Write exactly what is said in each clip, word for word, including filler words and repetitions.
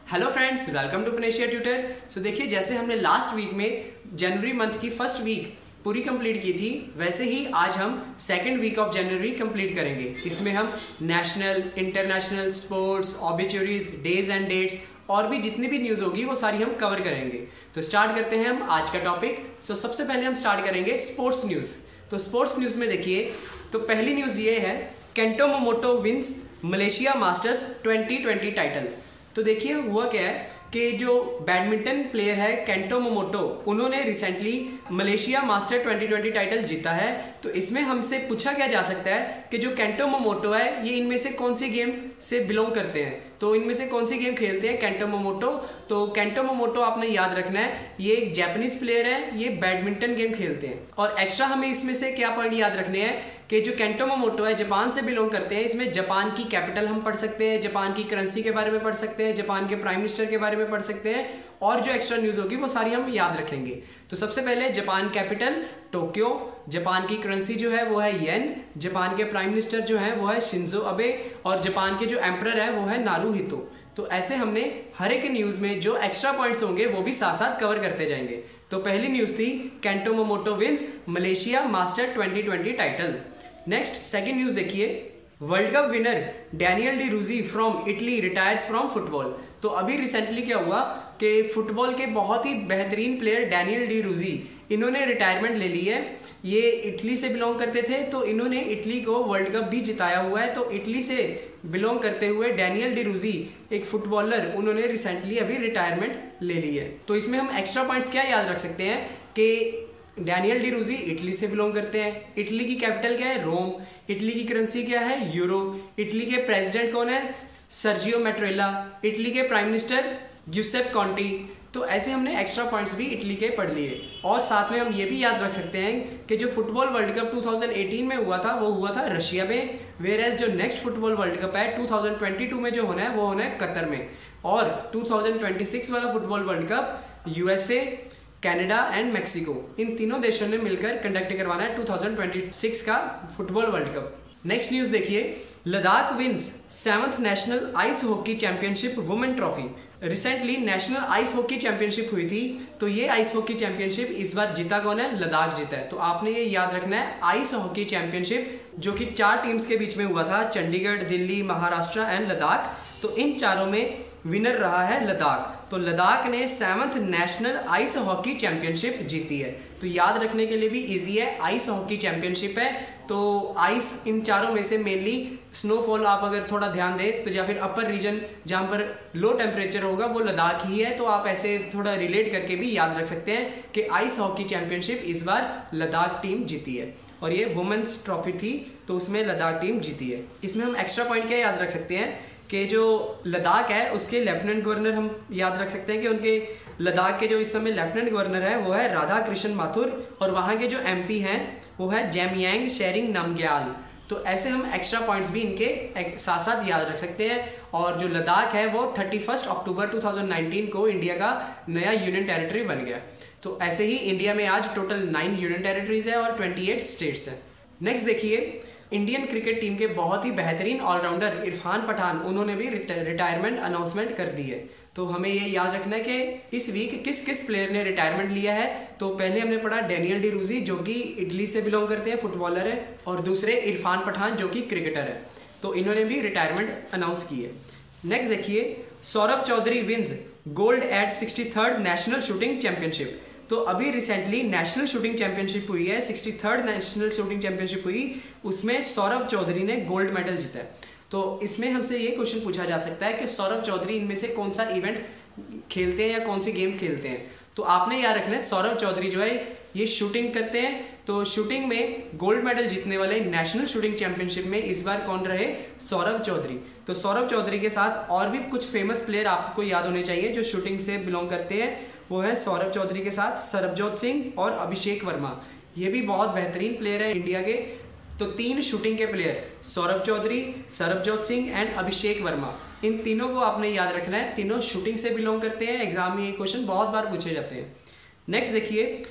Hello friends, welcome to Panacea Tutor. So देखिए, जैसे हमने लास्ट वीक में जनवरी मंथ की फर्स्ट वीक पूरी कंप्लीट की थी, वैसे ही आज हम second week of January complete करेंगे। इसमें हम national, international, sports, obituaries, days and dates और भी जितनी भी न्यूज़ होगी वो सारी हम कवर करेंगे। तो स्टार्ट करते हैं हम आज का टॉपिक। सो so, सबसे पहले हम स्टार्ट करेंगे स्पोर्ट्स न्यूज़। तो स्पोर्ट्स न्यूज़ में देखिए, तो पहली न्यूज़ ये है, Kento Momota wins Malaysia Masters twenty twenty title. तो देखिए हुआ क्या है कि जो बैडमिंटन प्लेयर है केंटो मोमोटो, उन्होंने recently Malaysia master twenty twenty title जीता है। तो इसमें हमसे पूछा क्या जा सकता है कि जो केंटो मोमोटो है ये इनमें से कौन सी गेम से बिलोंग करते हैं, तो इनमें से कौन सी गेम खेलते हैं केंटो मोमोटो। तो केंटो मोमोटो आपने याद रखना है, ये एक जापानीज प्लेयर है, ये बैडमिंटन गेम खेलते हैं। और एक्स्ट्रा हमें इसमें से क्या पॉइंट याद रखने हैं कि जो केंटो मोमोटो है जापान से बिलोंग करते हैं। इसमें जापान की कैपिटल हम पढ़ सकते हैं, जापान की करेंसी के बारे में पढ़ सकते हैं, जापान के प्राइम मिनिस्टर के बारे में पढ़ सकते हैं, और जो एक्स्ट्रा न्यूज़ होगी वो सारी हम याद रखेंगे। तो सबसे पहले जापान कैपिटल टोक्यो, जापान की करेंसी जो है वो है येन, जापान के प्राइम मिनिस्टर जो है वो है शिंजो अबे, और जापान के जो एम्परर है वो है नारुहितो। तो ऐसे हमने हर एक न्यूज़ में जो एक्स्ट्रा पॉइंट्स होंगे वो भी साथ साथ कवर करते जाएंगे। तो पहली न्यूज़ थी Kento Momota wins Malaysia master twenty twenty title. Next second news देखिए, world cup winner Daniele De Rossi from Italy retires from football. तो अभी रिसेंटली क्या हुआ कि फुटबॉल के बहुत ही बेहतरीन प्लेयर डैनियल डी रूजी, इन्होंने रिटायरमेंट ले ली है। ये इटली से बिलोंग करते थे, तो इन्होंने इटली को वर्ल्ड कप भी जिताया हुआ है। तो इटली से बिलोंग करते हुए डैनियल डी रूजी एक फुटबॉलर, उन्होंने रिसेंटली अभी रिटायरमेंट ले ली है। तो इसमें हम एक्स्ट्रा पॉइंट्स क्या याद रख सकते हैं कि डैनियल डी रूजी इटली से बिलोंग करते हैं, इटली की कैपिटल क्या है, रोम, इटली की करेंसी क्या है, यूरो, इटली के प्रेसिडेंट कौन है, सर्जियो मैट्रेला, इटली के प्राइम मिनिस्टर गियुसेप कॉन्टी। तो ऐसे हमने एक्स्ट्रा पॉइंट्स भी इटली के पढ़ लिए। और साथ में हम ये भी याद रख सकते हैं कि जो football world cup two thousand eighteen में हुआ था वो हुआ था रशिया में, वेयर एज जो नेक्स्ट फुटबॉल वर्ल्ड कप है टू थाउजेंड ट्वेंटी टू में जो होना है वो होना है कतर में, और टू थाउजेंड ट्वेंटी सिक्स वाला football world cup USA, Canada and Mexico, इन तीनों देशों ने मिलकर कंडक्ट करवाना है टू थाउजेंड ट्वेंटी सिक्स का football world cup. Next news देखिए, Ladakh wins seventh national ice hockey championship women trophy. Recently national ice hockey championship हुई थी, तो ये आइस हॉकी चैंपियनशिप इस बार जीता कौन है, लद्दाख जीता है। तो आपने ये याद रखना है, आइस हॉकी चैंपियनशिप जो कि चार टीम्स के बीच में हुआ था, चंडीगढ़, दिल्ली, महाराष्ट्र एंड लद्दाख। तो इन चारों में विनर रहा है लद्दाख। तो लद्दाख ने seventh national ice hockey championship जीती है। तो याद रखने के लिए भी इजी है, आइस हॉकी चैंपियनशिप है। तो आइस इन चारों में से मेनली स्नोफॉल आप अगर थोड़ा ध्यान दें तो, या फिर अपर रीजन जहाँ पर लो टेम्परेचर होगा वो लद्दाख ही है। तो आप ऐसे थोड़ा रिलेट करके भी याद रख सकते हैं कि आइस हॉकी चैंपियनशिप इस बार लद्दाख टीम जीती है, और ये वुमेन्स ट्रॉफी थी तो उसमें लद्दाख टीम जीती है। इसमें हम एक्स्ट्रा पॉइंट क्या याद रख सकते हैं कि जो लद्दाख है उसके लेफ्टिनेंट गवर्नर हम याद रख सकते हैं कि उनके लद्दाख के जो इस समय लेफ्टिनेंट गवर्नर है वो है राधा कृष्ण माथुर, और वहाँ के जो एमपी हैं वो है जैमयांग शेरिंग नामग्याल। तो ऐसे हम एक्स्ट्रा पॉइंट्स भी इनके साथ साथ याद रख सकते हैं। और जो लद्दाख है वो thirty first October two thousand nineteen को इंडिया का नया यूनियन टेरिटरी बन गया। तो ऐसे ही इंडिया में आज टोटल नाइन यूनियन टेरिटरीज है और ट्वेंटी एट स्टेट्स हैं। नेक्स्ट देखिए, इंडियन क्रिकेट टीम के बहुत ही बेहतरीन ऑलराउंडर इरफान पठान, उन्होंने भी रिटायरमेंट अनाउंसमेंट कर दी है। तो हमें ये याद रखना है कि इस वीक किस किस प्लेयर ने रिटायरमेंट लिया है। तो पहले हमने पढ़ा डैनियल डी रूजी जो कि इटली से बिलोंग करते हैं, फुटबॉलर है, और दूसरे इरफान पठान जो कि क्रिकेटर है। तो इन्होंने भी रिटायरमेंट अनाउंस की है। नेक्स्ट देखिए, Saurabh Chaudhary wins gold at sixty third national shooting championship. तो अभी रिसेंटली नेशनल शूटिंग चैंपियनशिप हुई है, sixty third national shooting championship हुई, उसमें सौरभ चौधरी ने गोल्ड मेडल जीता है। तो इसमें हमसे ये क्वेश्चन पूछा जा सकता है कि सौरभ चौधरी इनमें से कौन सा इवेंट खेलते हैं या कौन सी गेम खेलते हैं। तो आपने याद रखना है, सौरभ चौधरी जो है ये शूटिंग करते हैं। तो शूटिंग में गोल्ड मेडल जीतने वाले नेशनल शूटिंग चैंपियनशिप में इस बार कौन रहे, सौरभ चौधरी। तो सौरभ चौधरी के साथ और भी कुछ फेमस प्लेयर आपको याद होने चाहिए जो शूटिंग से बिलोंग करते हैं, वो है सौरभ चौधरी के साथ सरबजोत सिंह और अभिषेक वर्मा। ये भी बहुत बेहतरीन प्लेयर है इंडिया के। तो तीन शूटिंग के प्लेयर, सौरभ चौधरी, सरबजोत सिंह एंड अभिषेक वर्मा, इन तीनों को आपने याद रखना है। तीनों शूटिंग से बिलोंग करते हैं, एग्जाम में ये क्वेश्चन बहुत बार पूछे जाते हैं। नेक्स्ट देखिए,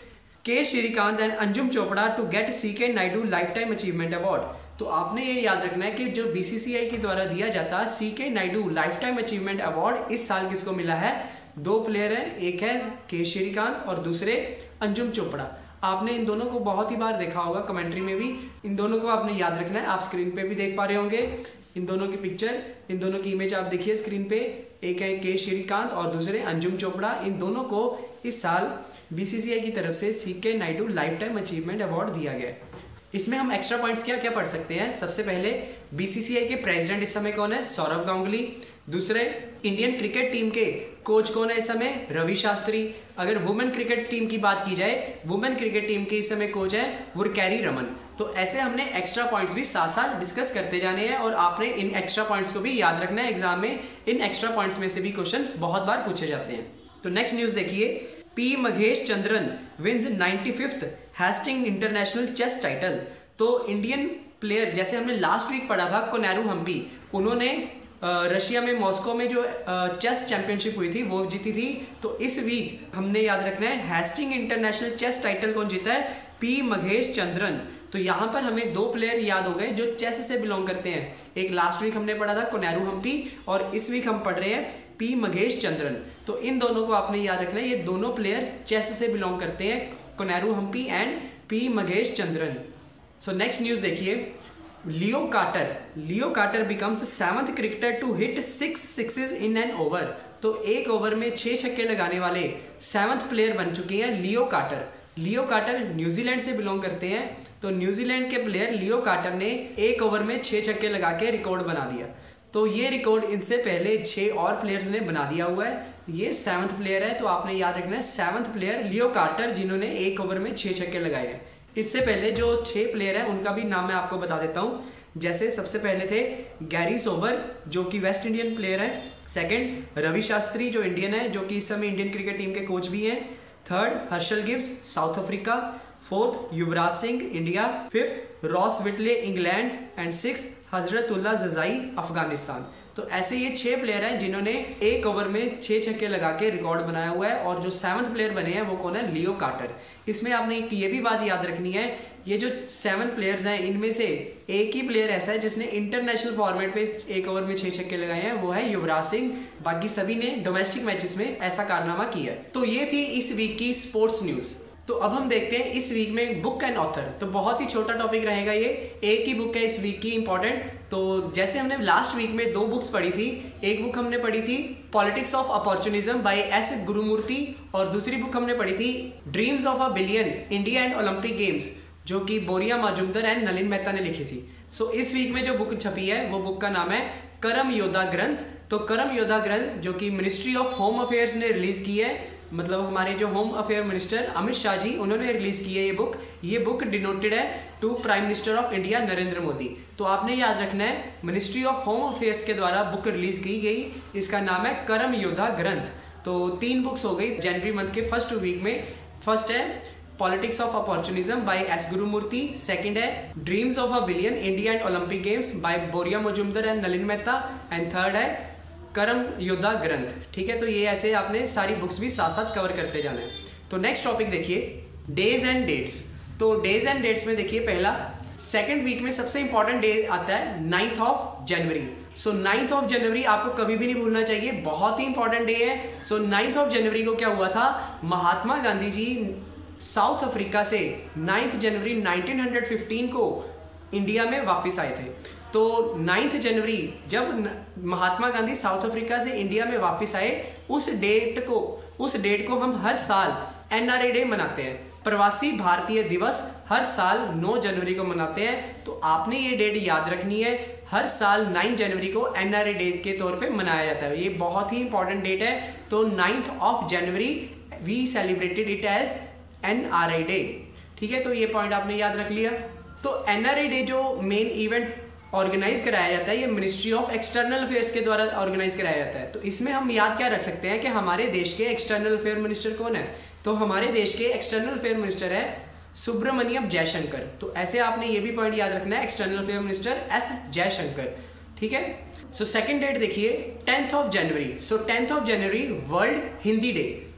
K Srikanth and Anjum Chopra to get C K Naidu lifetime achievement award. तो आपने ये याद रखना है कि जो बीसीसीआई के द्वारा दिया जाता है C K Naidu lifetime achievement award इस साल किसको मिला है? दो प्लेयर हैं, एक है के श्रीकांत और दूसरे अंजुम चोपड़ा। आपने इन दोनों को बहुत ही बार देखा होगा कमेंट्री में भी, इन दोनों को आपने याद रखना है। आप स्क्रीन पे भी देख पा रहे होंगे इन दोनों की पिक्चर, इन दोनों की इमेज आप देखिए स्क्रीन पे। एक है के श्रीकांत और दूसरे अंजुम चोपड़ा। इन दोनों को इस साल बीसीसीआई की तरफ से C K Naidu lifetime achievement award दिया गया है। इसमें हम एक्स्ट्रा पॉइंट्स क्या क्या पढ़ सकते हैं? सबसे पहले बीसीसीआई के प्रेसिडेंट इस समय कौन है? सौरव गांगुली। दूसरे, इंडियन क्रिकेट टीम के कोच कौन है इस समय? रवि शास्त्री। अगर वुमेन क्रिकेट टीम की बात की जाए, वुमेन क्रिकेट टीम के इस समय कोच है वुरकैरी रमन। तो ऐसे हमने एक्स्ट्रा पॉइंट्स भी साथ साथ डिस्कस करते जाने हैं और आपने इन एक्स्ट्रा पॉइंट्स को भी याद रखना है। एग्जाम में इन एक्स्ट्रा पॉइंट्स में से भी क्वेश्चन बहुत बार पूछे जाते हैं। तो नेक्स्ट न्यूज देखिए, P Magesh Chandran wins ninety fifth Hastings international chess title. तो इंडियन प्लेयर, जैसे हमने लास्ट वीक पढ़ा था कोनेरू हम्पी, उन्होंने रशिया में मॉस्को में जो चेस चैंपियनशिप हुई थी वो जीती थी। तो इस वीक हमने याद रखना है हेस्टिंग इंटरनेशनल चेस टाइटल कौन जीता है? पी मघेश चंद्रन। तो यहाँ पर हमें दो प्लेयर याद हो गए जो चेस से बिलोंग करते हैं। एक लास्ट वीक हमने पढ़ा था कोनेरू हम्पी और इस वीक हम पढ़ रहे हैं पी मघेश चंद्रन। तो इन दोनों को आपने याद रखना है, ये दोनों प्लेयर चेस से बिलोंग करते हैं, Koneru Humpy and P Magesh Chandran. So next news देखिए, Leo Carter Leo Carter becomes seventh cricketer to hit six sixes in an over. तो एक ओवर में छह छक्के लगाने वाले सेवंथ प्लेयर बन चुके हैं Leo Carter. Leo Carter New Zealand से बिलोंग करते हैं। तो न्यूजीलैंड के प्लेयर लियो कार्टर ने एक ओवर में छह छक्के लगा के रिकॉर्ड बना दिया। तो ये रिकॉर्ड इनसे पहले छह और प्लेयर्स ने बना दिया हुआ है। ये सेवंथ प्लेयर है, तो आपने याद रखना है सेवंथ प्लेयर लियो कार्टर जिन्होंने एक ओवर में छह छक्के लगाए हैं। इससे पहले जो छह प्लेयर हैं उनका भी नाम मैं आपको बता देता हूं। जैसे सबसे पहले थे गैरी सोबर जो कि वेस्ट इंडियन प्लेयर है। सेकंड, रवि शास्त्री जो इंडियन है, जो कि इस समय इंडियन क्रिकेट टीम के कोच भी हैं। Third, Herschelle Gibbs South Africa. Fourth, Yuvraj Singh India. Fifth, Ross Whiteley England and six, Hazratullah Zazai Afghanistan. तो ऐसे ये छह प्लेयर हैं जिन्होंने एक ओवर में छह छक्के लगा के रिकॉर्ड बनाया हुआ है। और जो सेवंथ प्लेयर बने हैं वो कौन है? Leo Carter. इसमें आपने ये भी बात याद रखनी है, ये जो सेवन प्लेयर्स हैं इनमें से एक ही प्लेयर ऐसा है जिसने इंटरनेशनल फॉर्मेट पे एक ओवर में छह छक्के लगाए हैं, वो है युवराज सिंह। बाकी सभी ने डोमेस्टिक मैचेस में ऐसा कारनामा किया है। तो ये थी इस वीक की स्पोर्ट्स न्यूज। तो अब हम देखते हैं इस वीक में बुक एंड ऑथर। तो बहुत ही छोटा टॉपिक रहेगा ये, एक ही बुक है इस वीक की इंपॉर्टेंट। तो जैसे हमने लास्ट वीक में दो बुक्स पढ़ी थी, एक बुक हमने पढ़ी थी politics of opportunism by S Gurumurthy और दूसरी बुक हमने पढ़ी थी dreams of a billion India and Olympic games जो कि बोरिया मजुमदार एंड नलिन मेहता ने लिखी थी। सो इस वीक में जो बुक छपी है वो बुक का नाम है करम योद्धा ग्रंथ। तो करम योद्धा ग्रंथ जो कि मिनिस्ट्री ऑफ होम अफेयर्स ने रिलीज की है, मतलब हमारे जो home affair minister Amit Shah ji उन्होंने रिलीज की है ये बुक। ये बुक डिनोटेड है to prime minister of India Narendra Modi. तो आपने याद रखना है मिनिस्ट्री ऑफ होम अफेयर्स के द्वारा बुक रिलीज की गई, इसका नाम है करम योद्धा ग्रंथ। तो तीन बुक्स हो गई जनवरी मंथ के फर्स्ट वीक में। फर्स्ट है politics of opportunism by S Gurumurthy. Second है dreams of a billion India and Olympic games by Boria Majumdar and Nalin Mehta and third है करम योद्धा ग्रंथ। ठीक है, तो ये ऐसे आपने सारी बुक्स भी साथ साथ कवर करते जाना है। तो नेक्स्ट टॉपिक देखिए डेज एंड डेट्स। तो डेज एंड डेट्स में देखिए पहला सेकंड वीक में सबसे इंपॉर्टेंट डे आता है ninth of January. So ninth of January आपको कभी भी नहीं भूलना चाहिए, बहुत ही इंपॉर्टेंट डे है। सो नाइन्थ ऑफ जनवरी को क्या हुआ था, महात्मा गांधी जी साउथ अफ्रीका से नाइन्थ जनवरी नाइनटीन फिफ्टीन को इंडिया में वापस आए थे। तो नाइन्थ जनवरी जब महात्मा गांधी साउथ अफ्रीका से इंडिया में वापस आए, उस डेट को उस डेट को हम हर साल एनआरए डे मनाते हैं। प्रवासी भारतीय दिवस हर साल नौ जनवरी को मनाते हैं। तो आपने ये डेट याद रखनी है, हर साल नौ जनवरी को एनआरए डे के तौर पे मनाया जाता है। ये बहुत ही इंपॉर्टेंट डेट है। तो ninth of January we celebrated it as NRA day. ठीक है, तो ये पॉइंट आपने याद रख लिया। तो एनआरए डे जो मेन इवेंट ऑर्गेनाइज कराया जाता है, ये मिनिस्ट्री ऑफ एक्सटर्नल अफेयर्स के द्वारा ऑर्गेनाइज कराया जाता है। तो इसमें हम याद क्या रख सकते हैं कि हमारे देश के एक्सटर्नल अफेयर मिनिस्टर कौन है। तो हमारे देश के एक्सटर्नल अफेयर मिनिस्टर है सुब्रमण्यम जयशंकर। तो ऐसे आपने ये भी पॉइंट याद रखना है, external affair minister S Jaishankar. ठीक है, सो सेकंड डेट देखिए tenth of January. So tenth of January world Hindi day.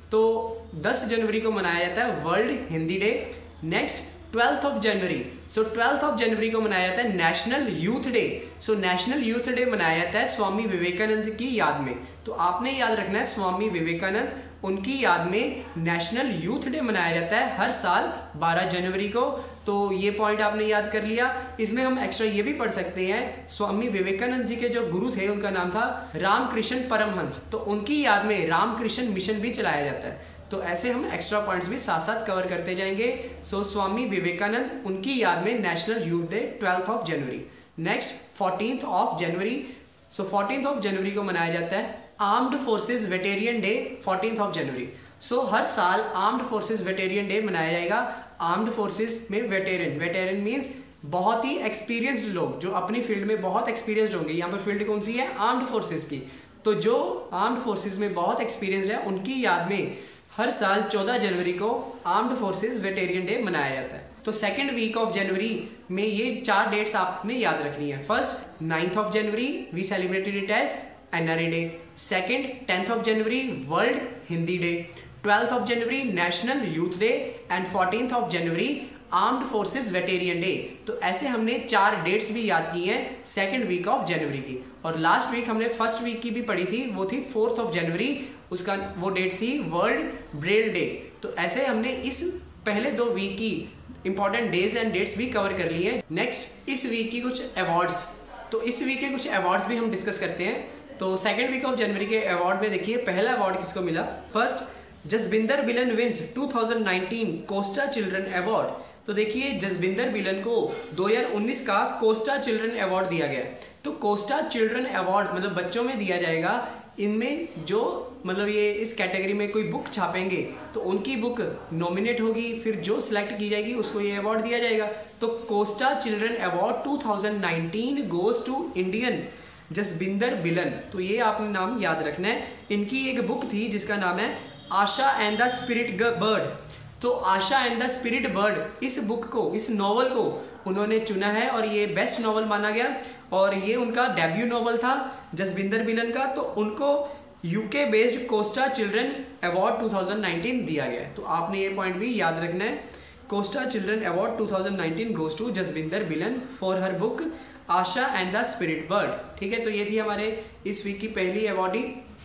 तो दस जनवरी को मनाया जाता है world Hindi day. Next twelfth of January, so twelfth of January को मनाया जाता है national youth day. So national youth day मनाया जाता है स्वामी विवेकानंद की याद में। तो आपने याद रखना है स्वामी विवेकानंद, उनकी याद में नेशनल यूथ डे मनाया जाता है हर साल बारह जनवरी को। तो ये पॉइंट आपने याद कर लिया। इसमें हम एक्स्ट्रा ये भी पढ़ सकते हैं, स्वामी विवेकानंद जी के जो गुरु थे उनका नाम था रामकृष्ण परमहंस, तो उनकी याद में रामकृष्ण मिशन भी चलाया जाता है। तो ऐसे हम एक्स्ट्रा पॉइंट्स भी साथ साथ कवर करते जाएंगे। सो स्वामी विवेकानंद, उनकी याद में national youth day twelfth of January. Next fourteenth of January, so fourteenth of January को मनाया जाता है armed forces veteran day, fourteenth of January. So हर साल आर्म्ड फोर्सेस वेटेरियन डे मनाया जाएगा। आर्म्ड फोर्सेस में वेटेरियन, वेटेरियन मीन्स बहुत ही एक्सपीरियंस्ड लोग जो अपनी फील्ड में बहुत एक्सपीरियंस्ड होंगे। यहाँ पर फील्ड कौन सी है? आर्म्ड फोर्सेस की। तो जो आर्म्ड फोर्सेस में बहुत एक्सपीरियंस है उनकी याद में हर साल चौदह जनवरी को आर्म्ड फोर्सेस वेटेरियन डे मनाया जाता है। तो सेकेंड वीक ऑफ जनवरी में ये चार डेट्स आपने याद रखनी है। First ninth of January we celebrated it as NRA day. Second tenth of January world Hindi day. Twelfth of January national youth day and fourteenth of January armed forces veteran day. तो ऐसे हमने चार dates भी याद की हैं second week of January की। और लास्ट वीक हमने फर्स्ट वीक की भी पढ़ी थी, वो थी फोर्थ ऑफ जनवरी, उसका वो डेट थी वर्ल्ड ब्रेल डे। तो ऐसे हमने इस पहले दो वीक की इंपॉर्टेंट डेज एंड डेट्स भी कवर कर लिए। नेक्स्ट इस वीक की कुछ अवार्ड्स, तो इस वीक के कुछ अवार्ड्स भी हम डिस्कस करते हैं। तो सेकेंड वीक ऑफ जनवरी के अवार्ड में देखिए पहला अवार्ड किसको मिला। First Jasbinder Bilan wins two thousand nineteen Costa children award. तो देखिए जसबिंदर बिलन को दो हज़ार उन्नीस का कोस्टा चिल्ड्रन अवार्ड दिया गया। तो कोस्टा चिल्ड्रन अवार्ड मतलब बच्चों में दिया जाएगा। इनमें जो मतलब ये इस कैटेगरी में कोई बुक छापेंगे तो उनकी बुक नॉमिनेट होगी, फिर जो सिलेक्ट की जाएगी उसको ये अवार्ड दिया जाएगा। तो Costa children award two thousand nineteen goes to Indian Jasbinder Bilan. तो ये आपने नाम याद रखना है। इनकी एक बुक थी जिसका नाम है Asha and the spirit bird. तो Asha and the spirit bird, इस बुक को, इस नॉवल को उन्होंने चुना है और ये बेस्ट नॉवल माना गया। और ये उनका डेब्यू नॉवल था जसबिंदर बिलन का। तो उनको UK based Costa children award two thousand nineteen दिया गया है। तो आपने ये पॉइंट भी याद रखना है। Costa children award two thousand nineteen goes to Jasbinder Bilan for her book Asha and the spirit bird. ठीक है, तो ये थी हमारे इस वीक की पहली अवार्डी।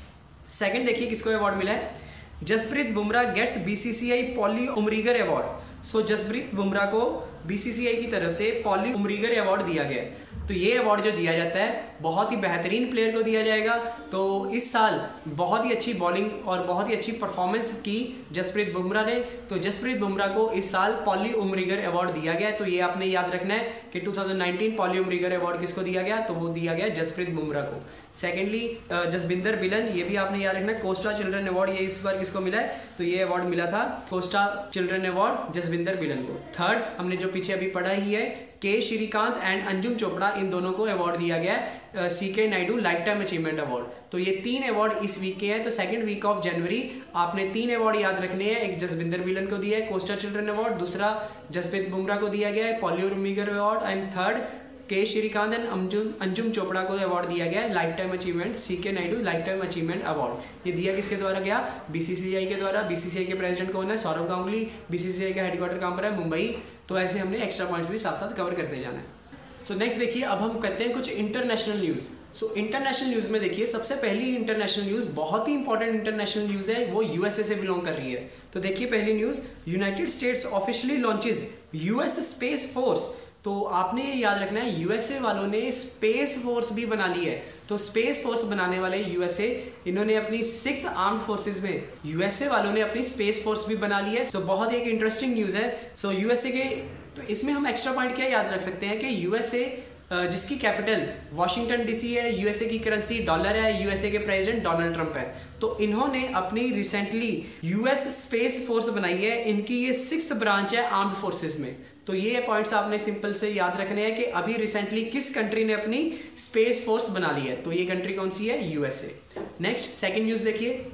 सेकंड देखिए किसको अवार्ड मिला है। Jasprit Bumrah gets BCCI Polly Umrigar award. So Jasprit Bumrah को बीसीसीआई की तरफ से पॉली उमरीगर अवार्ड दिया गया है। तो ये अवार्ड जो दिया जाता है बहुत ही बेहतरीन प्लेयर को दिया जाएगा। तो इस साल बहुत ही अच्छी बॉलिंग और बहुत ही अच्छी परफॉर्मेंस की जसप्रीत बुमराह ने। तो जसप्रीत बुमराह को इस साल पॉली उमरीगर अवार्ड दिया गया है। तो ये आपने याद रखना है कि two thousand nineteen Polly Umrigar award किसको दिया गया, तो वो दिया गया जसप्रीत बुमराह को। सेकेंडली जसबिंदर बिलन, ये भी आपने याद रखना है। कोस्टा चिल्ड्रन अवार्ड ये इस बार किसको मिला है, तो ये अवार्ड मिला था कोस्टा चिल्ड्रन अवार्ड जसबिंदर बिलन को। थर्ड हमने जो पीछे अभी पढ़ा ही है, के श्रीकांत एंड अंजुम चोपड़ा, इन दोनों को अवार्ड दिया गया है C K Naidu lifetime achievement award. तो ये तीन अवार्ड इस वीक के हैं। तो सेकंड वीक ऑफ जनवरी आपने तीन अवार्ड याद रखने हैं। एक जसबिंदर बिलन को दिया है कोस्टा चिल्ड्रन अवार्ड, दूसरा जसप्रीत बुमराह को दिया गया है Polly Umrigar award, and third K Srikanth and Anjum Anjum Chopra को अवार्ड दिया गया है life time achievement C K Naidu lifetime achievement award. ये दिया किसके द्वारा गया, बीसीसीआई के द्वारा। बीसीसीआई के प्रेसिडेंट कौन है, सौरभ गांगुली। बीसीसीआई का हेडक्वार्टर कहाँ पर है, मुंबई। तो ऐसे हमने एक्स्ट्रा पॉइंट्स भी साथ साथ कवर करते जाना है। सो नेक्स्ट देखिए अब हम करते हैं कुछ international news. So international news में देखिए सबसे पहली इंटरनेशनल न्यूज़ बहुत ही इंपॉर्टेंट इंटरनेशनल न्यूज़ है, वो यूएसए से बिलोंग कर रही है। तो देखिए पहली news, united states officially launches US space force. तो आपने ये याद रखना है यूएसए वालों ने स्पेस फोर्स भी बना ली है। तो स्पेस फोर्स बनाने वाले यूएसए, इन्होंने अपनी सिक्स्थ आर्म्ड फोर्सेस में यूएसए वालों ने अपनी स्पेस फोर्स भी बना ली है। सो so, बहुत एक इंटरेस्टिंग न्यूज़ है। सो so, यूएसए के, तो इसमें हम एक्स्ट्रा पॉइंट क्या याद रख सकते हैं कि यूएसए जिसकी कैपिटल वॉशिंगटन डीसी है, यूएसए की करेंसी डॉलर है, यूएसए के प्रेसिडेंट डोनाल्ड ट्रंप है। तो इन्होंने अपनी रिसेंटली यूएस स्पेस फोर्स बनाई है। इनकी ये सिक्स्थ ब्रांच है आर्म्ड फोर्सेस में। तो ये पॉइंट्स आपने सिंपल से याद रखने हैं कि अभी रिसेंटली किस कंट्री ने अपनी स्पेस फोर्स बना ली है। तो ये कंट्री कौन सी है, यूएसए। नेक्स्ट सेकंड न्यूज़ देखिए,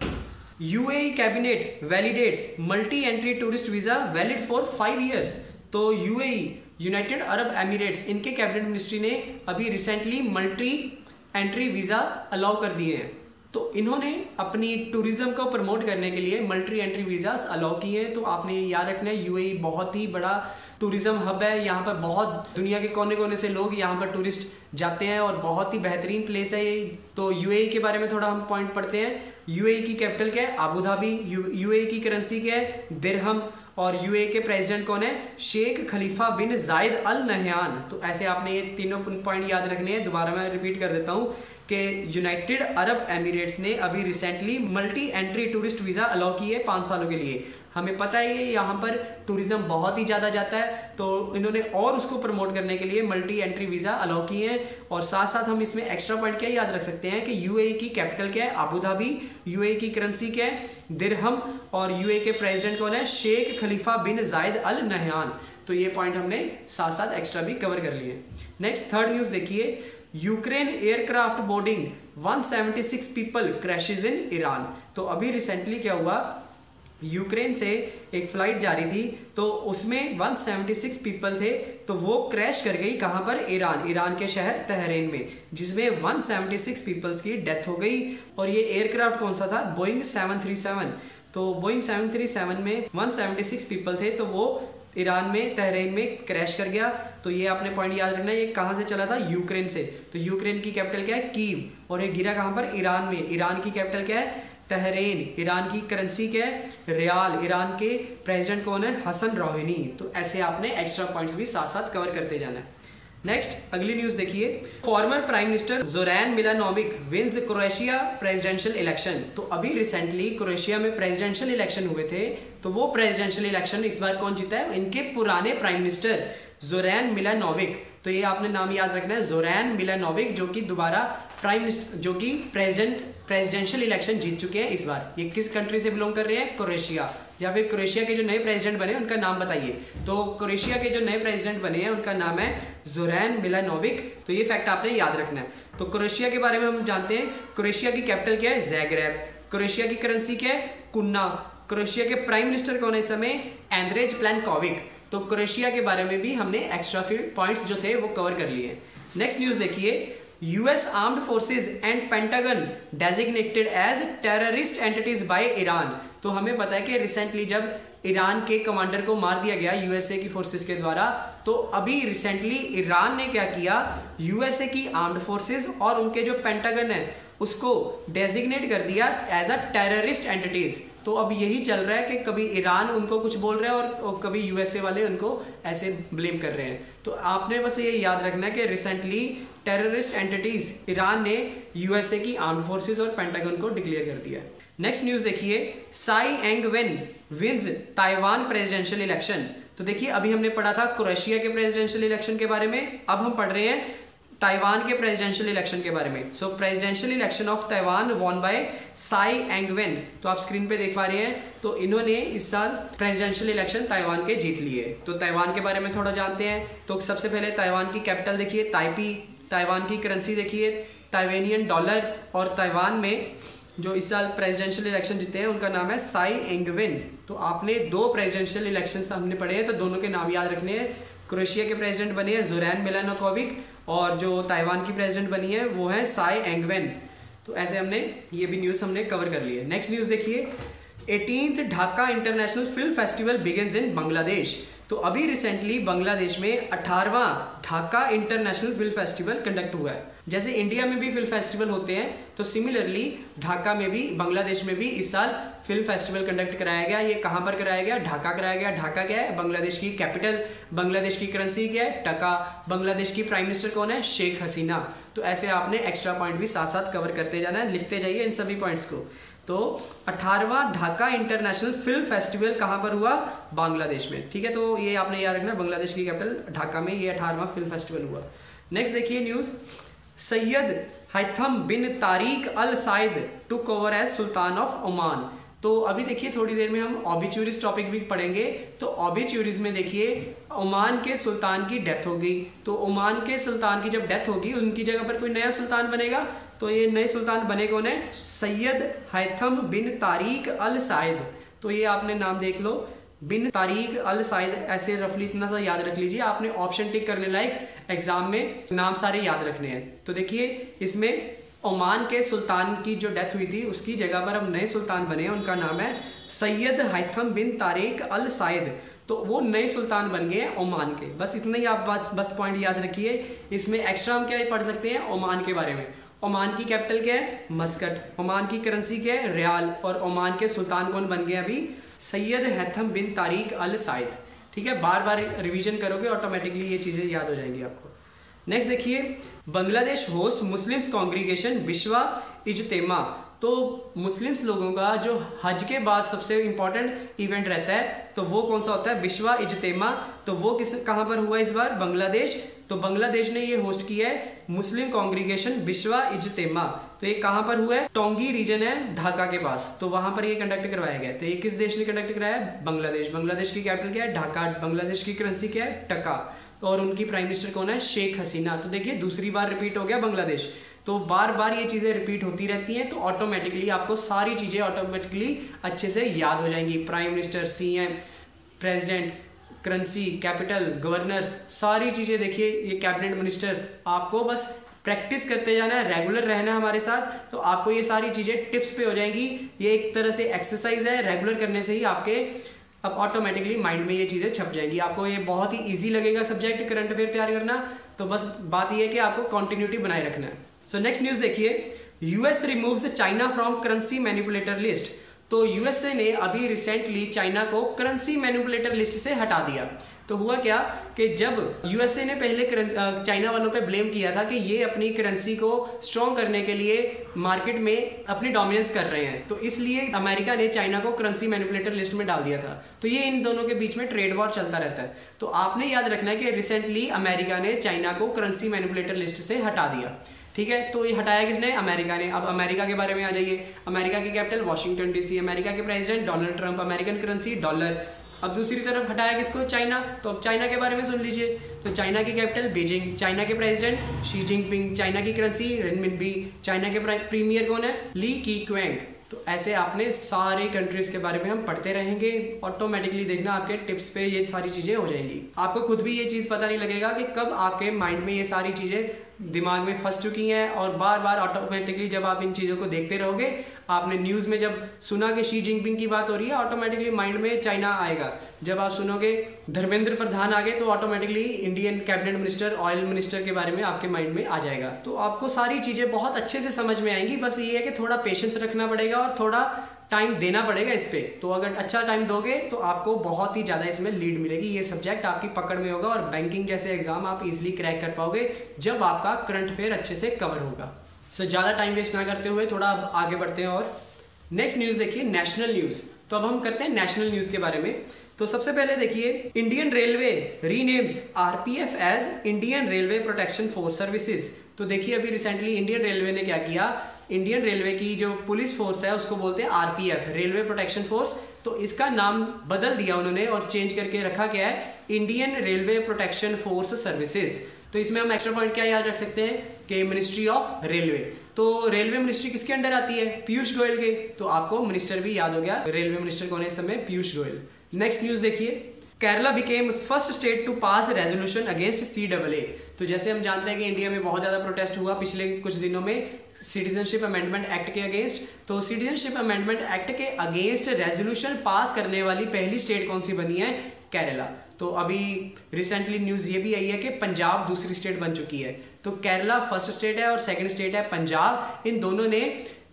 UAE cabinet validates multi entry tourist visa valid for five years. तो यूएई यूनाइटेड अरब एमिरेट्स, इनके कैबिनेट मिनिस्ट्री ने अभी recently multi entry visa allow कर दिए हैं। तो इन्होंने अपनी टूरिज्म को प्रमोट करने के लिए मल्टी एंट्री वीज़ास अलाउ किए हैं। तो आपने याद रखना है यूएई बहुत ही बड़ा टूरिज्म हब है, यहाँ पर बहुत दुनिया के कोने कोने से लोग यहाँ पर टूरिस्ट जाते हैं और बहुत ही बेहतरीन प्लेस है ये। तो यूएई के बारे में थोड़ा हम पॉइंट पढ़ते हैं। यूएई की कैपिटल क्या है? Abu Dhabi. यूएई की करेंसी क्या है? दिरहम। और यूएई के प्रेसिडेंट कौन है? शेख खलीफा बिन जायद अल नहयान। तो ऐसे आपने ये तीनों पॉइंट याद रखने हैं। दोबारा मैं रिपीट कर देता हूँ कि यूनाइटेड अरब एमिरेट्स ने अभी recently multi entry tourist visa allow की है पाँच सालों के लिए। हमें पता है कि यहाँ पर टूरिज्म बहुत ही ज़्यादा जाता है, तो इन्होंने और उसको प्रमोट करने के लिए मल्टी एंट्री वीज़ा अलाउ किए हैं। और साथ साथ हम इसमें एक्स्ट्रा पॉइंट क्या याद रख सकते हैं कि यूएई की कैपिटल क्या है? Abu Dhabi. यूएई की करेंसी क्या है? दिरहम। और यूएई के प्रेसिडेंट कौन है? शेख खलीफा बिन जायद अल नहयान। तो ये पॉइंट हमने साथ साथ एक्स्ट्रा भी कवर कर लिए। नेक्स्ट थर्ड न्यूज़ देखिए, यूक्रेन एयरक्राफ्ट बोर्डिंग एक सौ छिहत्तर पीपल क्रैशेज इन ईरान। तो अभी रिसेंटली क्या हुआ, यूक्रेन से एक फ्लाइट जा रही थी, तो उसमें एक सौ छिहत्तर पीपल थे, तो वो क्रैश कर गई कहां पर? ईरान। ईरान के शहर तहरीन में, जिसमें एक सौ छिहत्तर पीपल्स की डेथ हो गई। और ये एयरक्राफ्ट कौन सा था? Boeing seven three seven. तो बोइंग सेवन थ्री सेवन में एक सौ छिहत्तर पीपल थे, तो वो ईरान में तहरीन में क्रैश कर गया। तो ये आपने पॉइंट याद रखना है, ये कहां से चला था? यूक्रेन से। तो यूक्रेन की कैपिटल क्या है? कीव। और ये गिरा कहां पर? ईरान में। ईरान की कैपिटल क्या है? तहरीन। ईरान की करेंसी क्या है? रियाल। ईरान के प्रेसिडेंट कौन है? हसन रोहानी। तो ऐसे आपने एक्स्ट्रा पॉइंट्स भी साथ साथ कवर करते जाना है। नेक्स्ट अगली न्यूज देखिए, former prime minister Zoran Milanovic wins Croatia presidential election. तो अभी रिसेंटली क्रोएशिया में प्रेसिडेंशियल इलेक्शन हुए थे, तो वो प्रेसिडेंशियल इलेक्शन इस बार कौन जीता है? इनके पुराने प्राइम मिनिस्टर जोरान मिलानोविक। तो ये आपने नाम याद रखना है, जोरान मिलानोविक, जो कि दोबारा प्राइम मिनिस्टर जो कि प्रेसिडेंट प्रेसिडेंशियल इलेक्शन जीत चुके हैं इस बार। ये किस कंट्री से बिलोंग कर रहे हैं? क्रोएशिया। या फिर क्रोएशिया के जो नए प्रेसिडेंट बने उनका नाम बताइए। तो क्रोएशिया के जो नए प्रेसिडेंट बने हैं उनका नाम है जोरान मिलानोविक। तो ये फैक्ट आपने याद रखना है। तो क्रोएशिया के बारे में हम जानते हैं, क्रोएशिया की कैपिटल क्या है? ज़ैग्रेब। क्रोएशिया की करेंसी क्या है? कुन्ना। क्रोएशिया के प्राइम मिनिस्टर कौन है इस समय? एंड्रेज प्लेनकोविक। तो क्रोएशिया के बारे में भी हमने एक्स्ट्रा फील्ड पॉइंट्स जो थे वो कवर कर लिए। नेक्स्ट न्यूज देखिए, US armed forces and Pentagon designated as terrorist entities by Iran. तो हमें पता है कि रिसेंटली जब ईरान के कमांडर को मार दिया गया यूएसए की फोर्सेस के द्वारा, तो अभी रिसेंटली ईरान ने क्या किया, यूएसए की आर्म्ड फोर्सेस और उनके जो पेंटागन है उसको डेजिग्नेट कर दिया एज अ टेररिस्ट एंटिटीज। तो अब यही चल रहा है कि कभी ईरान उनको कुछ बोल रहा है और कभी यूएसए वाले उनको ऐसे ब्लेम कर रहे हैं। तो आपने बस ये याद रखना है कि रिसेंटली टेररिस्ट एंटिटीज ईरान ने यूएसए की आर्म्ड फोर्सेस और पेंटागन को डिक्लेयर कर दिया। नेक्स्ट न्यूज देखिए, Tsai Ing Wen wins Taiwan presidential election. तो देखिए अभी हमने पढ़ा था क्रोएशिया के प्रेसिडेंशियल इलेक्शन के बारे में, अब हम पढ़ रहे हैं ताइवान के प्रेसिडेंशियल इलेक्शन के बारे में। So presidential election of Taiwan won by Tsai Ing Wen. तो आप स्क्रीन पे देख पा रहे हैं, तो इन्होंने इस साल प्रेसिडेंशियल इलेक्शन ताइवान के जीत लिए। तो ताइवान के बारे में थोड़ा जानते हैं। तो सबसे पहले ताइवान की कैपिटल देखिए ताइपी, ताइवान की करेंसी देखिए ताइवानियन डॉलर, और ताइवान में जो इस साल प्रेसिडेंशियल इलेक्शन जीते हैं उनका नाम है साई एंग वेन। तो आपने दो प्रेसिडेंशियल इलेक्शन हमने पढ़े हैं, तो दोनों के नाम याद रखने हैं। क्रोएशिया के प्रेसिडेंट बने हैं जोरान मिलानोविक, और जो ताइवान की प्रेसिडेंट बनी है वो है साई एंग वेन। तो ऐसे हमने ये भी न्यूज़ हमने कवर कर ली है। नेक्स्ट न्यूज़ देखिए, eighteenth Dhaka international film festival begins in Bangladesh. तो अभी रिसेंटली बांग्लादेश में अठारहवां Dhaka international film festival conduct हुआ है। जैसे इंडिया में भी फिल्म फेस्टिवल होते हैं, तो सिमिलरली ढाका में भी, बांग्लादेश में भी इस साल फिल्म फेस्टिवल कंडक्ट कराया गया। ये कहाँ पर कराया गया? ढाका कराया गया। ढाका क्या है? बांग्लादेश की कैपिटल। बांग्लादेश की करेंसी क्या है? टका। बांग्लादेश की प्राइम मिनिस्टर कौन है? शेख हसीना। तो ऐसे आपने एक्स्ट्रा पॉइंट भी साथ साथ कवर करते जाना है, लिखते जाइए इन सभी पॉइंट्स को। तो अठारहवां ढाका इंटरनेशनल फिल्म फेस्टिवल कहां पर हुआ? बांग्लादेश में। ठीक है, तो ये आपने याद रखना, बांग्लादेश की कैपिटल ढाका में ये अठारहवां फिल्म फेस्टिवल हुआ। नेक्स्ट देखिए news, Sayyid Haitham bin Tariq al Said took over as sultan of Oman. तो अभी देखिए थोड़ी देर में हम ऑबिचुरीज टॉपिक भी पढ़ेंगे। तो ऑबिचुरीज में देखिए ओमान के सुल्तान की डेथ हो गई, तो ओमान के सुल्तान की जब डेथ होगी उनकी जगह पर कोई नया सुल्तान बनेगा। तो ये नए सुल्तान बने कौन है? Sayyid Haitham bin Tariq al Said. तो ये आपने नाम देख लो, बिन तारिक अल साइद, ऐसे रफली इतना सा याद रख लीजिए। आपने ऑप्शन टिक करने लायक एग्जाम में नाम सारे याद रखने हैं। तो देखिए इसमें ओमान के सुल्तान की जो डेथ हुई थी उसकी जगह पर अब नए सुल्तान बने हैं, उनका नाम है Sayyid Haitham bin Tariq al Said. तो वो नए सुल्तान बन गए हैं ओमान के। बस इतना ही आप बात बस पॉइंट याद रखिए। इसमें एक्स्ट्रा हम क्या पढ़ सकते हैं ओमान के बारे में। ओमान की कैपिटल क्या है? मस्कट। ओमान की करेंसी क्या है? रियाल। और ओमान के सुल्तान कौन बन गए अभी? Sayyid Haitham bin Tariq al Said. ठीक है, बार बार रिवीजन करोगे ऑटोमेटिकली ये चीजें याद हो जाएंगी आपको। नेक्स्ट देखिए, बांग्लादेश होस्ट मुस्लिम्स कांग्रीगेशन विश्वा इज्तेमा। तो मुस्लिम्स लोगों का जो हज के बाद सबसे इंपॉर्टेंट इवेंट रहता है तो वो कौन सा होता है? विश्वा इज्तेमा। तो वो किस कहां पर हुआ इस बार? बांग्लादेश। तो बांग्लादेश ने ये होस्ट किया है मुस्लिम कांग्रीगेशन विश्वा इज्तेमा। तो ये कहां पर हुआ है? टोंगी रीजन है ढाका के पास, तो वहां पर ये कंडक्ट करवाया गया। तो ये किस देश ने कंडक्ट कराया है? बांग्लादेश। बांग्लादेश की कैपिटल क्या है? ढाका। बांग्लादेश की करेंसी क्या है? टका। तो और उनकी प्राइम मिनिस्टर कौन है? शेख हसीना। तो देखिए दूसरी बार रिपीट हो गया बांग्लादेश। तो बार बार ये चीजें रिपीट होती रहती हैं, तो ऑटोमेटिकली आपको सारी चीजें ऑटोमेटिकली अच्छे से याद हो जाएंगी। Prime minister, CM, president, currency, capital, governors, सारी चीजें देखिए ये कैबिनेट मिनिस्टर्स। आपको बस प्रैक्टिस करते जाना है, रेगुलर रहना है हमारे साथ, तो आपको ये सारी चीजें टिप्स पे हो जाएंगी। ये एक तरह से एक्सरसाइज है, रेगुलर करने से ही आपके अब ऑटोमेटिकली माइंड में ये चीजें छप जाएंगी। आपको ये बहुत ही इजी लगेगा सब्जेक्ट करंट अफेयर तैयार करना। तो बस बात ये है कि आपको कंटिन्यूटी बनाए रखना है। सो नेक्स्ट न्यूज देखिए, US removes China from currency manipulator list. तो यूएसए ने अभी रिसेंटली चाइना को करेंसी मैनिपुलेटर लिस्ट से हटा दिया। तो हुआ क्या कि जब यूएसए ने पहले चाइना वालों पे ब्लेम किया था कि ये अपनी करेंसी को स्ट्रॉन्ग करने के लिए मार्केट में अपनी डोमिनेंस कर रहे हैं, तो इसलिए अमेरिका ने चाइना को करेंसी मैनिपुलेटर लिस्ट में डाल दिया था। तो ये इन दोनों के बीच में ट्रेड वॉर चलता रहता है। तो आपने याद रखना है कि रिसेंटली अमेरिका ने चाइना को करेंसी मैनिपुलेटर लिस्ट से हटा दिया। ठीक है, तो ये हटाया किसने? अमेरिका ने। अब अमेरिका के बारे में आ जाइए। अमेरिका की कैपिटल वॉशिंगटन डीसी, अमेरिका के president Donald Trump, American currency dollar. अब दूसरी तरफ हटाया किसको? चाइना। तो अब चाइना के बारे में सुन लीजिए। तो चाइना की कैपिटल बीजिंग, चाइना के प्रेसिडेंट शी जिनपिंग, चाइना की करेंसी रेनमिनबी, चाइना के प्रीमियर कौन है? ली कीक्वेंग। तो ऐसे आपने सारे कंट्रीज के बारे में हम पढ़ते रहेंगे, ऑटोमेटिकली देखना आपके टिप्स पे ये सारी चीजें हो जाएंगी। आपको खुद भी ये चीज पता नहीं लगेगा कि कब आपके माइंड में ये सारी चीजें दिमाग में फंस चुकी हैं, और बार बार ऑटोमेटिकली जब आप इन चीजों को देखते रहोगे, आपने न्यूज में जब सुना कि शी जिनपिंग की बात हो रही है, ऑटोमेटिकली माइंड में चाइना आएगा। जब आप सुनोगे धर्मेंद्र प्रधान आगे, तो automatically Indian cabinet minister, oil minister के बारे में आपके माइंड में आ जाएगा। तो आपको सारी चीजें बहुत अच्छे से समझ में आएंगी। बस ये है कि थोड़ा पेशेंस रखना पड़ेगा और थोड़ा टाइम देना पड़ेगा इस पे। तो अगर अच्छा टाइम दोगे तो आपको बहुत ही ज्यादा इसमें लीड मिलेगी। ये सब्जेक्ट आपकी पकड़ में होगा और बैंकिंग जैसे एग्जाम आप इजीली क्रैक कर पाओगे जब आपका करंट अफेयर अच्छे से कवर होगा। सो so, ज्यादा टाइम वेस्ट ना करते हुए थोड़ा अब आगे बढ़ते हैं। और नेक्स्ट न्यूज देखिए, नेशनल न्यूज। तो अब हम करते हैं नेशनल न्यूज के बारे में। तो सबसे पहले देखिए, Indian railway renames RPF as Indian railway protection force services. तो देखिए अभी रिसेंटली इंडियन रेलवे ने क्या किया, इंडियन रेलवे की जो पुलिस फोर्स है उसको बोलते हैं आरपीएफ, रेलवे प्रोटेक्शन फोर्स। तो इसका नाम बदल दिया उन्होंने और चेंज करके रखा क्या है? Indian railway protection force services. तो इसमें हम एक्स्ट्रा पॉइंट क्या याद रख सकते हैं कि मिनिस्ट्री ऑफ रेलवे। तो रेलवे मिनिस्ट्री किसके अंडर आती है? पीयूष गोयल के। तो आपको मिनिस्टर भी याद हो गया, रेलवे मिनिस्टर कौन है इस समय? पीयूष गोयल। नेक्स्ट न्यूज देखिए, Kerala becomes first state to pass resolution against C double A. तो जैसे हम जानते हैं कि इंडिया में बहुत ज्यादा प्रोटेस्ट हुआ पिछले कुछ दिनों में सिटीजनशिप अमेंडमेंट एक्ट के अगेंस्ट। तो सिटीजनशिप अमेंडमेंट एक्ट के अगेंस्ट रेजोल्यूशन पास करने वाली पहली स्टेट कौन सी बनी है? केरला। तो अभी रिसेंटली न्यूज ये भी आई है कि पंजाब दूसरी स्टेट बन चुकी है। तो केरला फर्स्ट स्टेट है और सेकंड स्टेट है पंजाब। इन दोनों ने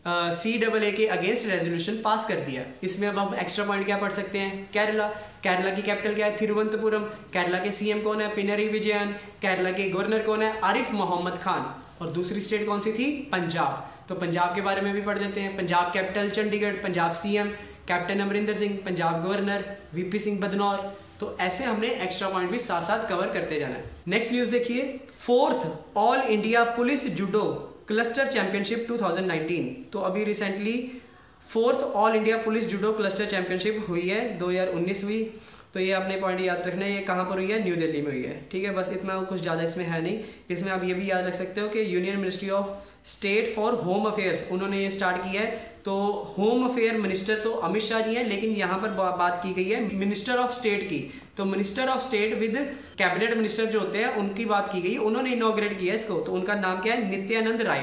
सी डबल ए के अगेंस्ट रेजोल्यूशन पास कर दिया। इसमें अब हम एक्स्ट्रा पॉइंट क्या पढ़ सकते हैं? केरला। केरला की कैपिटल क्या है? थिरुवनंतपुरम। केरला के सीएम कौन है? पिनरी विजयन। केरला के गवर्नर कौन है? आरिफ मोहम्मद खान। और दूसरी स्टेट कौन सी थी? पंजाब। तो पंजाब के बारे में भी पढ़ देते हैं। Punjab capital Chandigarh, Punjab CM captain Amarinder Singh, Punjab governor VP Singh Badnore. तो ऐसे हमने एक्स्ट्रा पॉइंट भी साथ साथ कवर करते जाना है। नेक्स्ट न्यूज देखिए, fourth all India police judo cluster championship two thousand nineteen. तो अभी recently fourth all India police judo cluster championship हुई है, दो हज़ार उन्नीस हुई। तो ये अपने पॉइंट याद रखना है, ये कहाँ पर हुई है? न्यू दिल्ली में हुई है। ठीक है, बस इतना कुछ ज़्यादा इसमें है नहीं। इसमें आप ये भी याद रख सकते हो कि union ministry of state for home affairs उन्होंने ये स्टार्ट किया है। तो होम अफेयर मिनिस्टर तो अमित शाह जी हैं, लेकिन यहाँ पर बात की गई है मिनिस्टर ऑफ स्टेट की। तो minister of state with cabinet minister जो होते हैं उनकी बात की गई, उन्होंने इनॉग्रेट किया इसको। तो उनका नाम क्या है? नित्यानंद राय।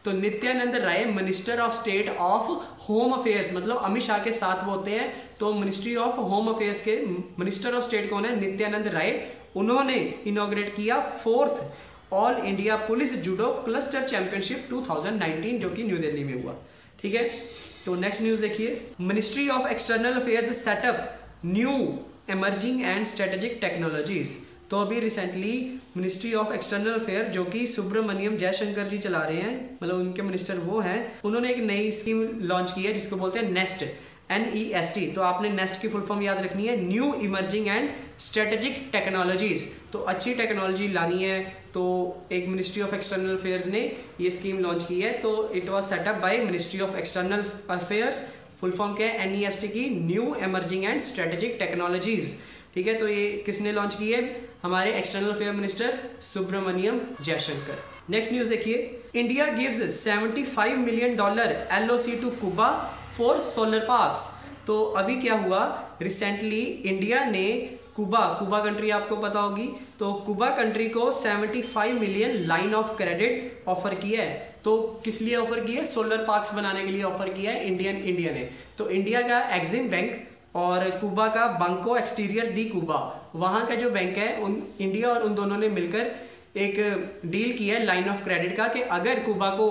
तो Nityanand Rai minister of state of home affairs, मतलब अमित शाह के साथ वो होते हैं, तो मिनिस्ट्री ऑफ होम अफेयर्स के मिनिस्टर ऑफ स्टेट कौन है? नित्यानंद राय। उन्होंने इनॉग्रेट किया fourth all India police judo cluster championship two thousand nineteen, जो कि न्यू दिल्ली में हुआ। ठीक है, तो नेक्स्ट न्यूज देखिए, ministry of external affairs set up new emerging and strategic technologies. तो अभी recently ministry of external affair जो कि सुब्रमण्यम जयशंकर जी चला रहे हैं, मतलब उनके मिनिस्टर वो हैं, उन्होंने एक नई स्कीम लॉन्च की है जिसको बोलते हैं NEST, N E S T. तो आपने नेस्ट की फुल फॉर्म याद रखनी है, new emerging and strategic technologies. तो अच्छी टेक्नोलॉजी लानी है, तो एक मिनिस्ट्री ऑफ एक्सटर्नल अफेयर्स ने ये स्कीम लॉन्च की है। तो it was set up by ministry of external affairs, full form क्या है? एन ई एस टी की, new emerging and strategic technologies. ठीक है, तो ये किसने लॉन्च की है? हमारे external affair minister Subrahmanyam Jaishankar. Next news देखिए, इंडिया गिव्स पचहत्तर million dollar L O C to Cuba for solar parks. तो अभी क्या हुआ, रिसेंटली इंडिया ने कुबा, कुबा कंट्री आपको पता होगी, तो कुबा कंट्री को पचहत्तर million line of credit offer किया है। तो किस लिए ऑफर किया है? सोलर पार्क्स बनाने के लिए ऑफर किया है इंडियन इंडिया ने। तो इंडिया का एग्जिम बैंक और कुबा का बंको एक्सटीरियर दी कुबा, वहां का जो बैंक है, उन इंडिया और उन दोनों ने मिलकर एक डील किया है लाइन ऑफ क्रेडिट का, कि अगर कुबा को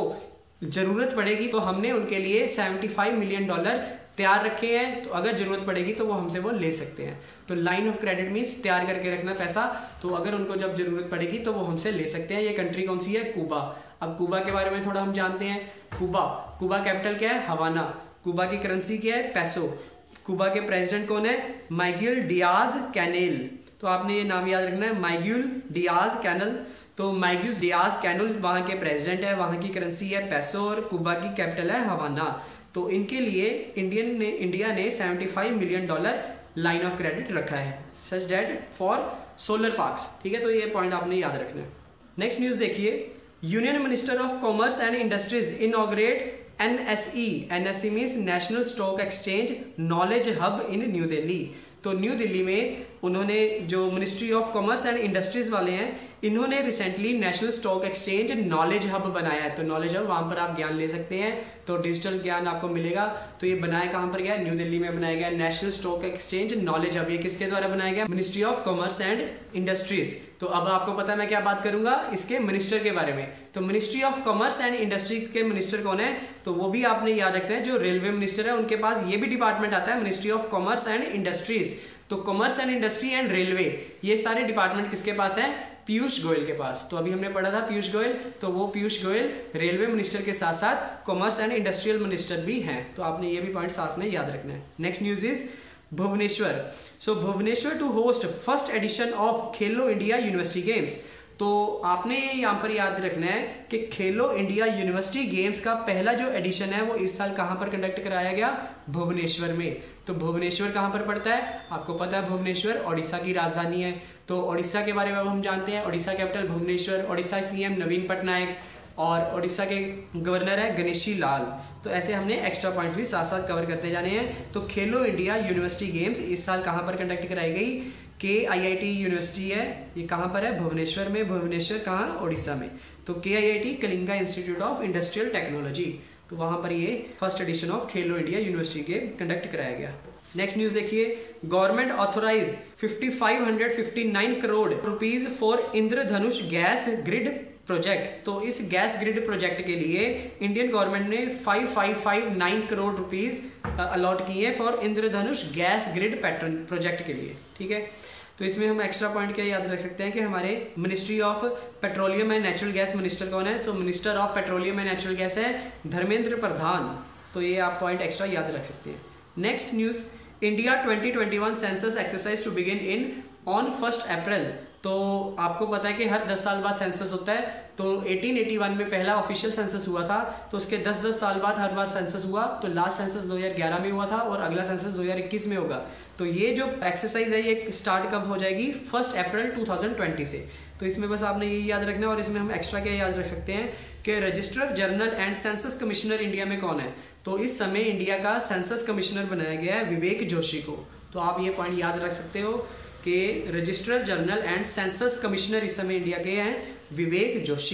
जरूरत पड़ेगी तो हमने उनके लिए पचहत्तर मिलियन डॉलर तैयार रखे हैं, तो अगर जरूरत पड़ेगी तो वो हमसे वो ले सकते हैं। तो लाइन ऑफ क्रेडिट मीन्स तैयार करके रखना पैसा, तो अगर उनको जब जरूरत पड़ेगी तो वो हमसे ले सकते हैं। ये कंट्री कौन सी है? कुबा। अब कुबा के बारे में थोड़ा हम जानते हैं। कुबा, कुबा कैपिटल क्या है? हवाना। कुबा की करेंसी क्या है? पैसो। कुबा के प्रेसिडेंट कौन है? Miguel Diaz Canel. तो आपने ये नाम याद रखना है, माइगुल डियाज कैनल। तो माइगुल डियाज कैनल वहां के प्रेसिडेंट है, वहां की करेंसी है पैसो, और कुबा की कैपिटल है हवाना। तो इनके लिए इंडियन ने इंडिया ने पचहत्तर million dollar line of credit रखा है, such that for solar parks. ठीक है, तो ये पॉइंट आपने याद रखना है। नेक्स्ट न्यूज देखिए, union minister of commerce and industries inaugurate N S E, N S E means national stock exchange knowledge hub in new Delhi. तो न्यू दिल्ली में उन्होंने, जो ministry of commerce and industries वाले हैं, इन्होंने recently national stock exchange knowledge hub बनाया है। तो नॉलेज हब, वहां पर आप ज्ञान ले सकते हैं, तो डिजिटल ज्ञान आपको मिलेगा। तो ये बनाया कहां पर गया? न्यू दिल्ली में बनाया गया national stock exchange knowledge hub. ये किसके द्वारा बनाया गया? Ministry of commerce and industries. तो अब आपको पता है मैं क्या बात करूंगा इसके मिनिस्टर के बारे में। तो ministry of commerce and industry के मिनिस्टर कौन है? तो वो भी आपने याद रखना है, जो रेलवे मिनिस्टर है उनके पास ये भी डिपार्टमेंट आता है, ministry of commerce and industries. तो commerce and industry and railway, ये सारे डिपार्टमेंट किसके पास है? पीयूष गोयल के पास। तो अभी हमने पढ़ा था पीयूष गोयल, तो वो पीयूष गोयल रेलवे मिनिस्टर के साथ साथ कॉमर्स एंड इंडस्ट्रियल मिनिस्टर भी हैं। तो आपने ये भी पॉइंट साथ में याद रखना है। Next news is Bhubaneswar. So Bhubaneswar to host first edition of Khelo India university games. तो आपने यहाँ पर याद रखना है कि खेलो इंडिया यूनिवर्सिटी गेम्स का पहला जो एडिशन है वो इस साल कहाँ पर कंडक्ट कराया गया? भुवनेश्वर में। तो भुवनेश्वर कहाँ पर पड़ता है? आपको पता है भुवनेश्वर ओडिशा की राजधानी है। तो ओडिशा के बारे में अब हम जानते हैं, ओडिशा कैपिटल भुवनेश्वर, ओडिशा सीएम नवीन पटनायक, और ओडिशा के गवर्नर है गणेशी लाल। तो ऐसे हमने एक्स्ट्रा पॉइंट्स भी साथ साथ कवर करते जाने हैं। तो खेलो इंडिया यूनिवर्सिटी गेम्स इस साल कहाँ पर कंडक्ट कराई गई? के आई आई टी यूनिवर्सिटी है, ये कहाँ पर है? भुवनेश्वर में। भुवनेश्वर कहाँ? ओडिशा में। तो K I I T Kalinga institute of industrial technology, तो वहाँ पर ये first edition of Khelo India university game conduct कराया गया। नेक्स्ट न्यूज देखिए, government authorise fifty five hundred fifty nine crore rupees for Indradhanush gas grid project. तो इस गैस ग्रिड प्रोजेक्ट के लिए इंडियन गवर्नमेंट ने five five five nine crore rupees allot किए हैं for Indradhanush gas grid pattern project के लिए। ठीक है, तो इसमें हम एक्स्ट्रा पॉइंट क्या याद रख सकते हैं कि हमारे ministry of petroleum and natural gas minister कौन है? So minister of petroleum and natural gas है धर्मेंद्र प्रधान। तो ये आप पॉइंट एक्स्ट्रा याद रख सकते हैं। Next news, India twenty twenty one census exercise to begin in on first April. तो आपको पता है कि हर दस साल बाद सेंसस होता है। तो अठारह सौ इक्यासी में पहला ऑफिशियल सेंसस हुआ था, तो उसके दस दस साल बाद हर बार सेंसस हुआ। तो लास्ट सेंसस दो हज़ार ग्यारह में हुआ था और अगला सेंसस दो हज़ार इक्कीस में होगा। तो ये जो एक्सरसाइज है ये स्टार्ट कब हो जाएगी? First April two thousand twenty से। तो इसमें बस आपने ये याद रखना है। और इसमें हम एक्स्ट्रा क्या याद रख सकते हैं कि registrar general and census commissioner India में कौन है? तो इस समय इंडिया का सेंसस कमिश्नर बनाया गया है विवेक जोशी को। तो आप ये पॉइंट याद रख सकते हो कि registrar general and census commissioner इस समय इंडिया के हैं विवेक जोशी।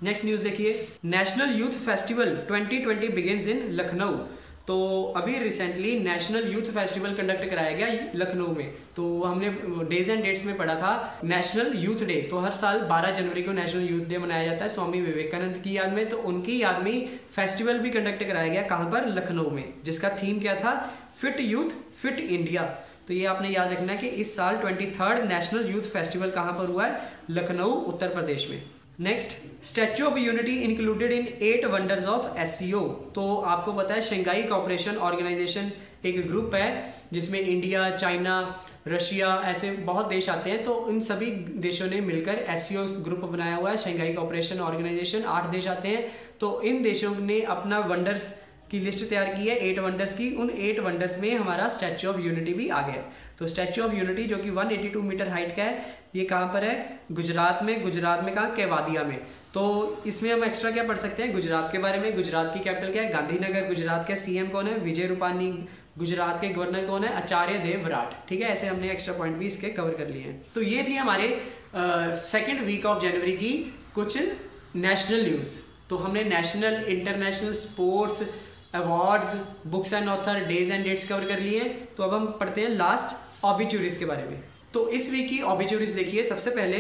नेक्स्ट न्यूज देखिए, national youth festival twenty twenty begins in Lucknow. तो अभी recently national youth festival conduct कराया गया लखनऊ में। तो हमने डेज एंड डेट्स में पढ़ा था नेशनल यूथ डे। तो हर साल बारह जनवरी को नेशनल यूथ डे मनाया जाता है स्वामी विवेकानंद की याद में। तो उनकी याद में फेस्टिवल भी कंडक्ट कराया गया, कहाँ पर? लखनऊ में, जिसका थीम क्या था? Fit youth fit India. तो ये आपने याद रखना है कि इस साल twenty third national youth festival कहाँ पर हुआ है? लखनऊ, उत्तर प्रदेश में। Next, statue of unity included in eight wonders of SCO. तो आपको पता है शंघाई कोऑपरेशन ऑर्गेनाइजेशन एक ग्रुप है जिसमें इंडिया, चाइना, रशिया, ऐसे बहुत देश आते हैं। तो इन सभी देशों ने मिलकर एससीओ ग्रुप बनाया हुआ है, शंघाई कोऑपरेशन ऑर्गेनाइजेशन। आठ देश आते हैं। तो इन देशों ने अपना वंडर्स की लिस्ट तैयार की है, एट वंडर्स की। उन एट वंडर्स में हमारा स्टैच्यू ऑफ यूनिटी भी आ गया। तो स्टैच्यू ऑफ यूनिटी जो कि एक सौ बयासी मीटर हाइट का है, ये कहाँ पर है? गुजरात में। गुजरात में कहाँ? केवादिया में। तो इसमें हम एक्स्ट्रा क्या पढ़ सकते हैं गुजरात के बारे में? गुजरात की कैपिटल क्या है? गांधीनगर। गुजरात के सीएम कौन है? विजय रूपानी। गुजरात के गवर्नर कौन है? आचार्य देवव्रत। ठीक है, ऐसे हमने एक्स्ट्रा पॉइंट भी इसके कवर कर लिए हैं। तो ये थी हमारे सेकेंड वीक ऑफ जनवरी की कुछ नेशनल न्यूज। तो हमने national, international, sports, awards, books and author, days and dates cover कर लिए। तो अब हम पढ़ते हैं लास्ट ऑबिचुरीज के बारे में। तो इस वीक की ऑबिचुरीज देखिए। सबसे पहले,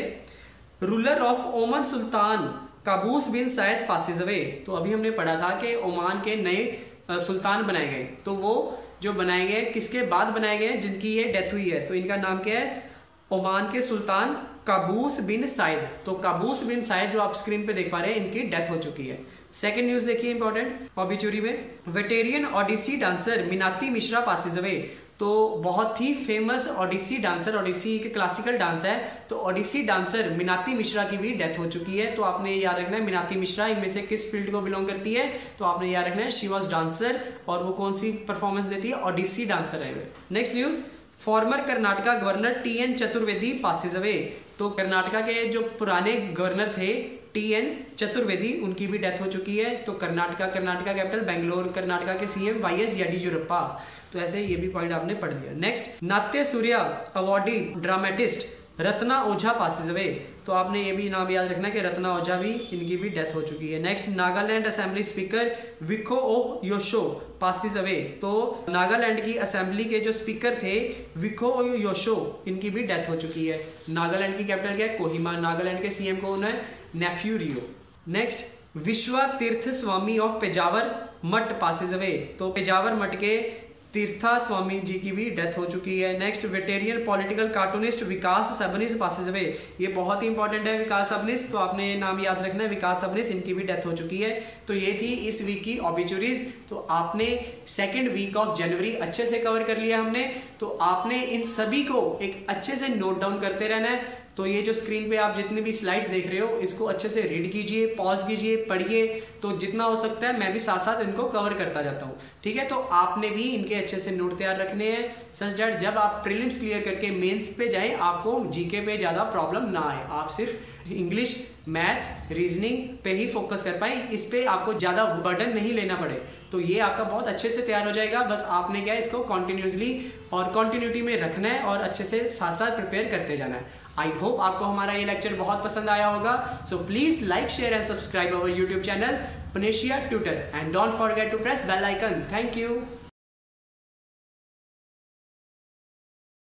ruler of Oman Sultan Qaboos bin Said passes away. तो अभी हमने पढ़ा था कि ओमान के नए सुल्तान बनाए गए। तो वो जो बनाए गए किसके बाद बनाए गए? जिनकी ये डेथ हुई है। तो इनका नाम क्या है? ओमान के सुल्तान काबूस बिन सायद। तो काबूस बिन सायद जो आप स्क्रीन पे देख पा रहे हैं, इनकी डेथ हो चुकी है। सेकेंड न्यूज देखिए इंपॉर्टेंट ऑबिचुरी में, veteran Odissi dancer Minati Mishra passes away. तो बहुत ही फेमस ओडिसी डांसर, ओडिसी एक क्लासिकल डांस है, तो ओडिसी डांसर मीनाती मिश्रा की भी डेथ हो चुकी है। तो आपने याद रखना है मीनाती मिश्रा इनमें से किस फील्ड को बिलोंग करती है? तो आपने याद रखना है शी वॉज डांसर, और वो कौन सी परफॉर्मेंस देती है? ओडिसी डांसर है। Next news, former Karnataka governor T N Chaturvedi passes away. तो कर्नाटका के जो पुराने गवर्नर थे टी एन चतुर्वेदी, उनकी भी डेथ हो चुकी है। तो कर्नाटका, कर्नाटका कैपिटल बेंगलोर, कर्नाटका के सीएम वाई एस येडियुरप्पा। तो ऐसे ये भी पॉइंट आपने पढ़ दिया। Next, Natya Surya awardee dramatist Ratna Ojha passes away. तो आपने ये भी नाम याद रखना है कि रत्ना ओझा भी, इनकी भी डेथ हो चुकी है। Next, Nagaland assembly speaker Vikho O Yhoshu passes away. तो नागालैंड की असेंबली के जो स्पीकर थे विखो ओ योशो, इनकी भी डेथ हो चुकी है। नागालैंड की कैपिटल क्या है? कोहिमा। नागालैंड के सीएम कौन है? नेफ्यूरियो। नेक्स्ट, विश्वा तीर्थ स्वामी ऑफ पेजावर मठ पासिस अवे। तो पेजावर मठ के तीर्था स्वामी जी की भी डेथ हो चुकी है। Next, veteran political cartoonist Vikas Sabnis passes away. ये बहुत ही इंपॉर्टेंट है विकास सबनीस, तो आपने नाम याद रखना है विकास सबनीस, इनकी भी डेथ हो चुकी है। तो ये थी इस वीक की ऑबिचुरीज। तो आपने सेकेंड वीक ऑफ जनवरी अच्छे से कवर कर लिया हमने। तो आपने इन सभी को एक अच्छे से नोट डाउन करते रहना है। तो ये जो स्क्रीन पे आप जितने भी स्लाइड्स देख रहे हो, इसको अच्छे से रीड कीजिए, पॉज कीजिए, पढ़िए। तो जितना हो सकता है मैं भी साथ साथ इनको कवर करता जाता हूँ। ठीक है, तो आपने भी इनके अच्छे से नोट तैयार रखने हैं, सच दैट जब आप प्रीलिम्स क्लियर करके मेंस पे जाएं, आपको जीके पे ज़्यादा प्रॉब्लम ना आए। आप सिर्फ इंग्लिश, मैथ्स, रीजनिंग पे ही फोकस कर पाए, इस पे आपको ज़्यादा बर्डन नहीं लेना पड़े। तो ये आपका बहुत अच्छे से तैयार हो जाएगा। बस आपने क्या है, इसको कॉन्टिन्यूसली और कॉन्टिन्यूटी में रखना है और अच्छे से साथ साथ प्रिपेयर करते जाना है। आई होप आपको हमारा ये लेक्चर बहुत पसंद आया होगा। So please like, share and subscribe our YouTube channel Panacea Tutor, and don't forget to press bell icon. Thank you.